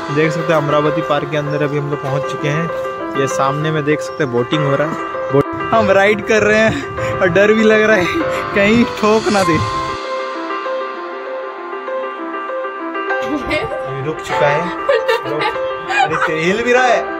देख सकते हैं अमरावती पार्क के अंदर अभी हम लोग पहुंच चुके हैं। ये सामने में देख सकते हैं बोटिंग हो रहा है। हम राइड कर रहे हैं और डर भी लग रहा है कहीं ठोक ना दे। अभी रुक चुका है, अरे हिल भी रहा है।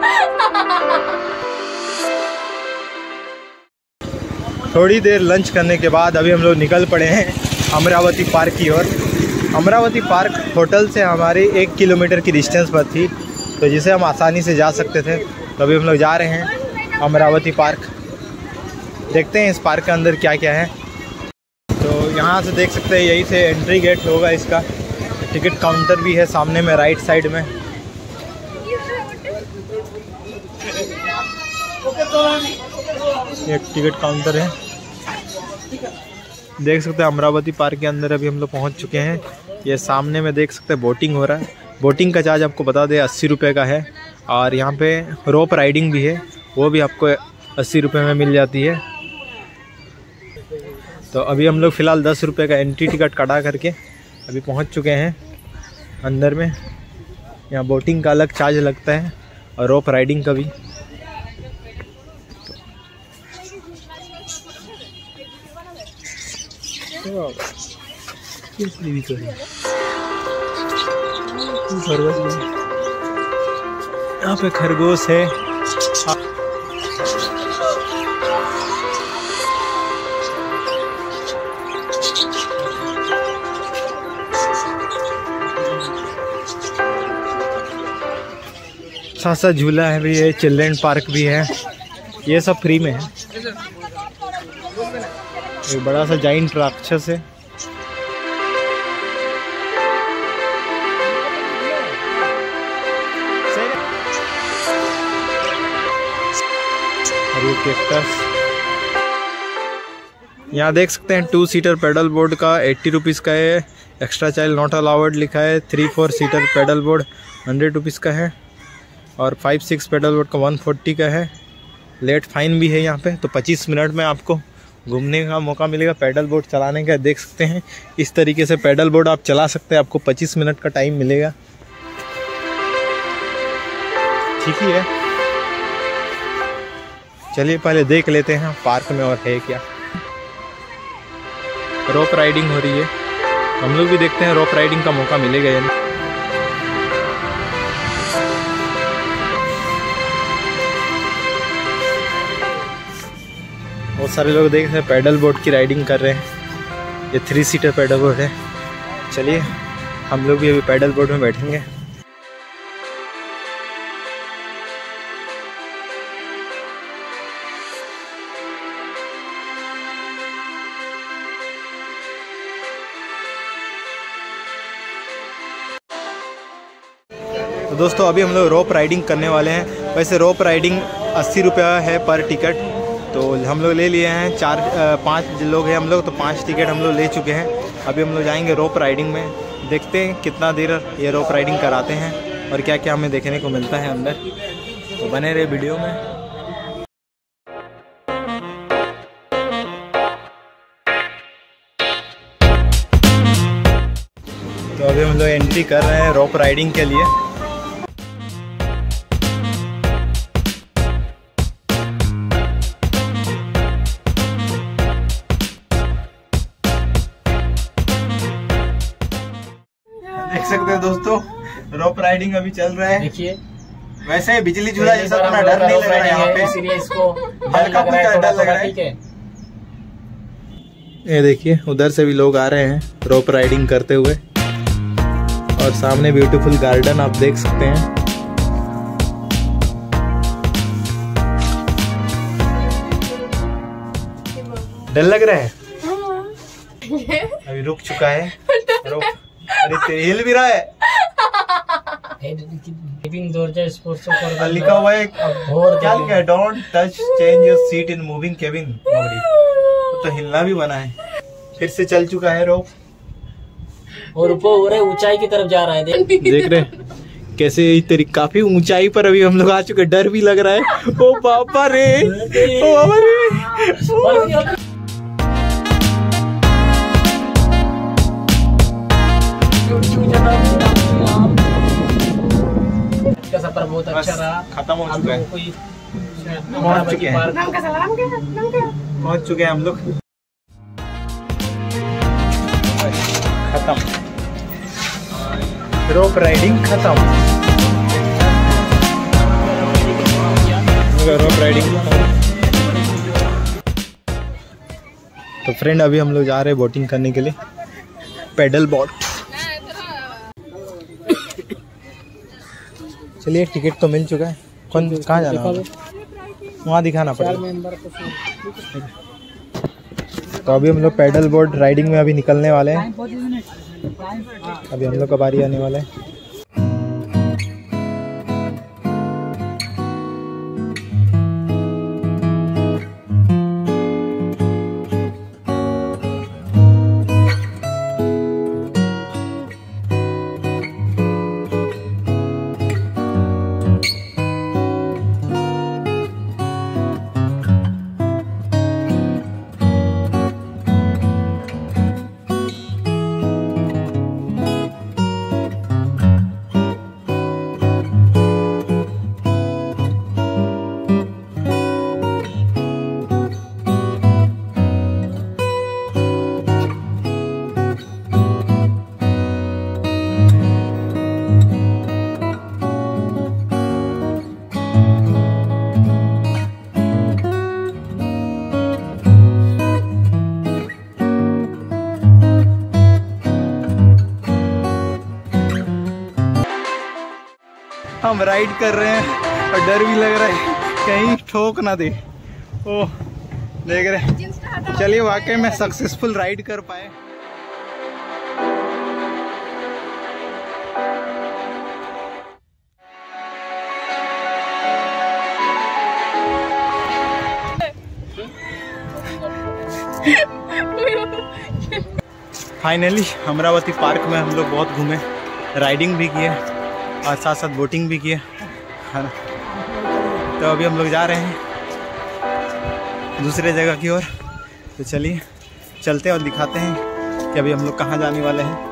थोड़ी देर लंच करने के बाद अभी हम लोग निकल पड़े हैं अमरावती पार्क की ओर। अमरावती पार्क होटल से हमारे 1 किलोमीटर की डिस्टेंस पर थी, तो जिसे हम आसानी से जा सकते थे। तो अभी हम लोग जा रहे हैं अमरावती पार्क। देखते हैं इस पार्क के अंदर क्या क्या है। तो यहाँ से देख सकते हैं, यही से एंट्री गेट होगा इसका। टिकट काउंटर भी है सामने में राइट साइड में। ये टिकट काउंटर है। देख सकते हैं अमरावती पार्क के अंदर अभी हम लोग पहुँच चुके हैं। ये सामने में देख सकते हैं बोटिंग हो रहा है। बोटिंग का चार्ज आपको बता दें 80 रुपये का है। और यहाँ पे रोप राइडिंग भी है, वो भी आपको 80 रुपये में मिल जाती है। तो अभी हम लोग फ़िलहाल 10 रुपये का एंट्री टिकट कटा करके अभी पहुँच चुके हैं अंदर में। यहाँ बोटिंग का अलग चार्ज लगता है और रोप राइडिंग का भी। यहाँ पे खरगोश है। साथ साथ झूला है भी है, चिल्ड्रन पार्क भी है। ये सब फ्री में है। एक बड़ा सा जाइंट राक्षस है। और ये कैक्टस। यहाँ देख सकते हैं 2 सीटर पेडल बोर्ड का 80 रुपीज़ का है। एक्स्ट्रा चाइल्ड नॉट अलाउड लिखा है। 3-4 सीटर पेडल बोर्ड 100 रुपीज़ का है। और 5-6 पेडल बोर्ड का 140 का है। लेट फाइन भी है यहाँ पे। तो 25 मिनट में आपको घूमने का मौका मिलेगा पैडल बोर्ड चलाने का। देख सकते हैं इस तरीके से पैडल बोर्ड आप चला सकते हैं। आपको 25 मिनट का टाइम मिलेगा। ठीक ही है। चलिए पहले देख लेते हैं पार्क में और है क्या। रोप राइडिंग हो रही है, हम लोग भी देखते हैं रोप राइडिंग का मौका मिलेगा या नहीं। बहुत सारे लोग देख रहे हैं पैडल बोर्ड की राइडिंग कर रहे हैं। ये 3 सीटर पैडल बोर्ड है। चलिए हम लोग भी अभी पैडल बोर्ड में बैठेंगे। तो दोस्तों अभी हम लोग रोप राइडिंग करने वाले हैं। वैसे रोप राइडिंग 80 रुपये है पर टिकट। तो हम लोग ले लिए हैं 5 लोग हैं हम लोग, तो 5 टिकट हम लोग ले चुके हैं। अभी हम लोग जाएंगे रोप राइडिंग में। देखते हैं कितना देर ये रोप राइडिंग कराते हैं और क्या क्या हमें देखने को मिलता है अंदर। तो बने रहे वीडियो में। तो अभी हम लोग एंट्री कर रहे हैं रोप राइडिंग के लिए। देख सकते हैं दोस्तों रोप राइडिंग अभी चल रहा है। देखिए वैसे बिजली झूला जैसा अपना डर नहीं लग रहा है यहाँ पे, इसीलिए इसको हल्का फुल्का डर लग रहा है। ये देखिए उधर से भी लोग आ रहे हैं रोप राइडिंग करते हुए। और सामने ब्यूटीफुल गार्डन आप देख सकते हैं। डर लग रहा है। अभी रुक चुका है। अरे हिल भी रहा है। लिखा हुआ है क्या लिखा है, don't touch change your seat in moving cabin. तो हिलना भी बना है। फिर से चल चुका है रोप और ऊपर ऊंचाई की तरफ जा रहा है। देख रहे कैसे तेरी काफी ऊंचाई पर अभी हम लोग आ चुके। डर भी लग रहा है। ओ बाबा रे, ओ बाबा रे। पर बहुत अच्छा रहा। खत्म हो आप चुका है। लोगों को ही पहुंच चुके हैं। पार्क पहुंच चुके हैं हम लोग। खत्म, रोप राइडिंग खत्म। रोप राइडिंग। तो फ्रेंड अभी हम लोग जा रहे हैं बोटिंग करने के लिए, पैडल बोट। चलिए टिकट तो मिल चुका है। कौन कहाँ जाना है? वहाँ दिखाना पड़ेगा। तो अभी हम लोग पैडल बोट राइडिंग में अभी निकलने वाले हैं। अभी हम लोग का बारी आने वाला है। हम राइड कर रहे हैं और डर भी लग रहा है कहीं ठोक ना दे। ओह देख रहे हैं। चलिए वाकई में सक्सेसफुल राइड कर पाए। फाइनली अमरावती पार्क में हम लोग बहुत घूमे, राइडिंग भी किए और साथ साथ बोटिंग भी किए, है ना। तो अभी हम लोग जा रहे हैं दूसरे जगह की ओर। तो चलिए चलते हैं और दिखाते हैं कि अभी हम लोग कहाँ जाने वाले हैं।